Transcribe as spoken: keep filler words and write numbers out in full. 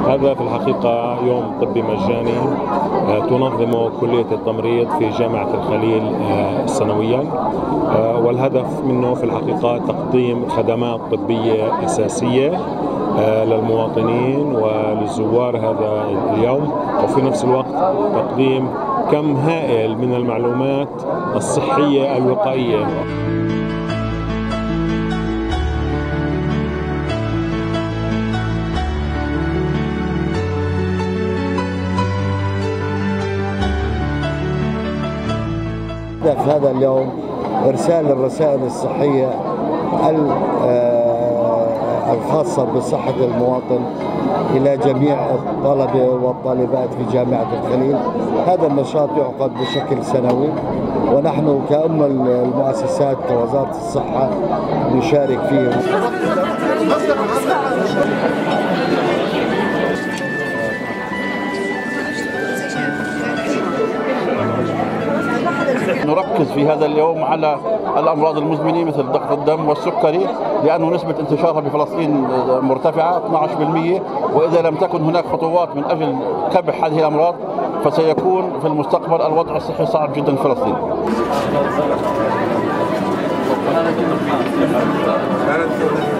هذا في الحقيقة يوم طبي مجاني تنظمه كلية التمريض في جامعة الخليل سنويا، والهدف منه في الحقيقة تقديم خدمات طبية أساسية للمواطنين وللزوار هذا اليوم، وفي نفس الوقت تقديم كم هائل من المعلومات الصحية الوقائية. في هذا اليوم إرسال الرسائل الصحية الخاصة بصحة المواطن إلى جميع الطلبة والطالبات في جامعة الخليل. هذا النشاط يعقد بشكل سنوي، ونحن كأم المؤسسات كوزارة الصحة نشارك فيه. نركز في هذا اليوم على الأمراض المزمنة مثل ضغط الدم والسكري، لأنه نسبة انتشارها بفلسطين مرتفعة اثني عشر بالمئة، وإذا لم تكن هناك خطوات من أجل كبح هذه الأمراض فسيكون في المستقبل الوضع الصحي صعب جدا في فلسطين.